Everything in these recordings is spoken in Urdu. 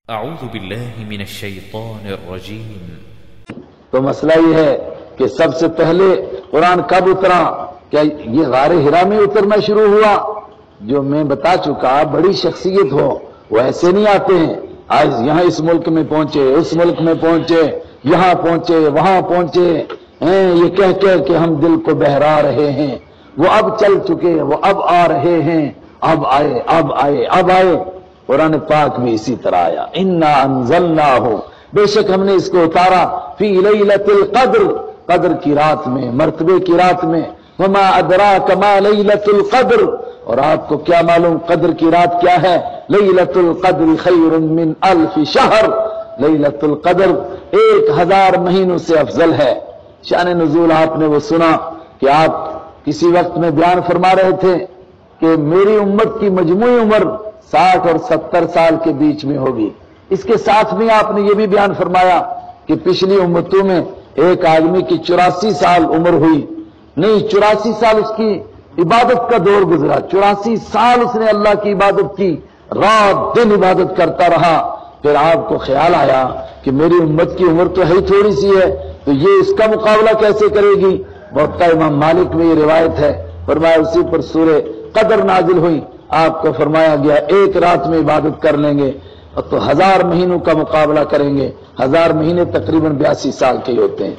اعوذ باللہ من الشیطان الرجیم۔ تو مسئلہ یہ ہے کہ سب سے پہلے قرآن کب اترا؟ کیا یہ غار ہرا میں اترنا شروع ہوا؟ جو میں بتا چکا، بڑی شخصیت ہو وہ ایسے نہیں آتے ہیں آج یہاں اس ملک میں پہنچے، اس ملک میں پہنچے، یہاں پہنچے، وہاں پہنچے، یہ کہہ کہ ہم دل کو بہرا رہے ہیں۔ وہ اب چل چکے، وہ اب آ رہے ہیں، اب آئے، اب آئے، اب آئے۔ قرآن پاک بھی اسی طرح آیا، انا انزلناہ، بے شک ہم نے اس کو اتارا، فی لیلۃ القدر، قدر کی رات میں، مرتبے کی رات میں۔ وما ادراک ما لیلۃ القدر، اور آپ کو کیا معلوم قدر کی رات کیا ہے؟ لیلۃ القدر خیر من الف شہر، لیلۃ القدر 1000 مہینوں سے افضل ہے۔ شان نزول آپ نے وہ سنا کہ آپ کسی وقت میں بیان فرما رہے تھے کہ میری امت کی مجموعی عمر 60 اور 70 سال کے بیچ میں ہوگی۔ اس کے ساتھ میں آپ نے یہ بھی بیان فرمایا کہ پچھلی امتوں میں ایک آدمی کی 84 سال عمر ہوئی، نہیں 84 سال اس کی عبادت کا دور گزرا، 84 سال اس نے اللہ کی عبادت کی، رات دن عبادت کرتا رہا۔ پھر آپ کو خیال آیا کہ میری امت کی عمر تو ہے تھوڑی سی ہے، تو یہ اس کا مقابلہ کیسے کرے گی؟ موطا امام مالک میں یہ روایت ہے، فرمایا اسی پر سورہ قدر نازل ہوئی، آپ کو فرمایا گیا ایک رات میں عبادت کر لیں گے تو 1000 مہینوں کا مقابلہ کریں گے۔ 1000 مہینے تقریباً 82 سال کے ہوتے ہیں،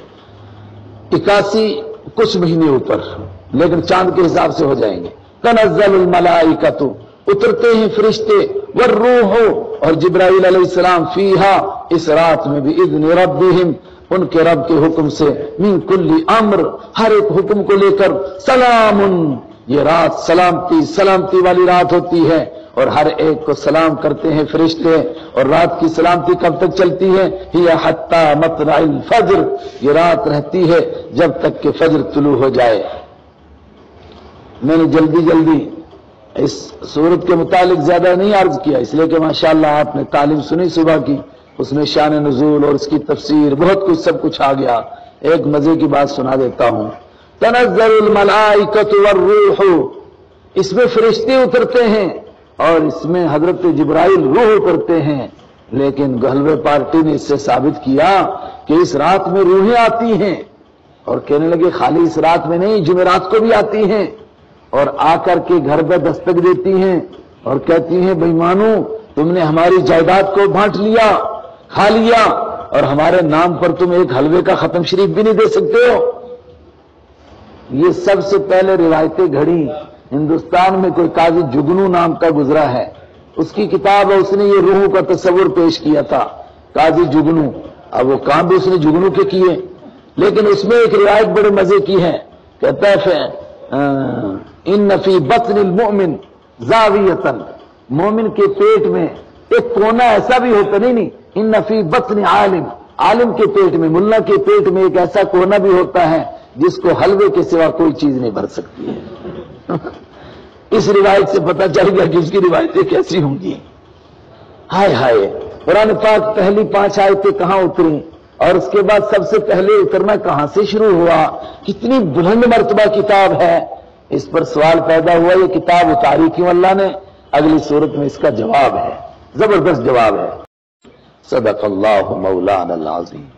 81 کچھ مہینے اوپر، لیکن چاند کے حساب سے ہو جائیں گے۔ تنزل الملائکۃ، اترتے ہیں فرشتے، والروح، اور جبرائیل علیہ السلام، فیہا، اس رات میں بھی، باذن ربہم، ان کے رب کے حکم سے، من کل امر، ہر ایک حکم کو لے کر، سلام، یہ رات سلامتی والی رات ہوتی ہے، اور ہر ایک کو سلام کرتے ہیں فرشتے۔ اور رات کی سلامتی کب تک چلتی ہے؟ ہی حتی مطلع الفجر، یہ رات رہتی ہے جب تک کہ فجر طلوع ہو جائے۔ میں نے جلدی اس سورت کے متعلق زیادہ نہیں عرض کیا، اس لیے کہ ماشاءاللہ آپ نے تعلیم سنی صبح کی، اس میں شان نزول اور اس کی تفسیر بہت کچھ سب کچھ آ گیا۔ ایک مزے کی بات سنا دیتا ہوں، تنزل الملائکۃ والروح، اس میں فرشتے اترتے ہیں اور اس میں حضرت جبرائیل روح اترتے ہیں، لیکن غلبے پارٹی نے اس سے ثابت کیا کہ اس رات میں روحیں آتی ہیں، اور کہنے لگے خالی اس رات میں نہیں، جمعرات کو بھی آتی ہیں، اور آ کر کے گھر پہ دستک دیتی ہیں اور کہتی ہیں بے ایمانو، تم نے ہماری جائیداد کو بانٹ لیا، کھا لیا، اور ہمارے نام پر تم ایک حلوے کا ختم شریف بھی نہیں دے سکتے ہو۔ یہ سب سے پہلے روایتیں گھڑی ہندوستان میں، کوئی قاضی جگنو نام کا گزرا ہے، اس کی کتاب ہے، اس نے یہ روحوں کا تصور پیش کیا تھا، قاضی جگنو۔ اب وہ کام بھی اس نے جگنو کے کیے، لیکن اس میں ایک روایت بڑے مزے کی ہے، کہتا ہے ان فی بطن المؤمن زاویۃ، مومن کے پیٹ میں ایک کونا ایسا بھی ہوتا، نہیں، ان فی بطن عالم، عالم کے پیٹ میں، ملا کے پیٹ میں ایک ایسا کونا بھی ہوتا ہے جس کو حلوے کے سوا کوئی چیز نہیں بھر سکتی ہے۔ اس روایت سے پتہ چل گیا کہ اس کی روایتیں کیسی ہوں گی۔ ہائے ہائے، قرآن پاک پہلی 5 آیتیں کہاں اتری، اور اس کے بعد سب سے پہلے اترنا کہاں سے شروع ہوا؟ کتنی بلند مرتبہ کتاب ہے، اس پر سوال پیدا ہوا یہ کتاب اتاری کیوں اللہ نے؟ اگلی صورت میں اس کا جواب ہے، زبردست جواب ہے۔ صدق اللہ مولانا العظیم۔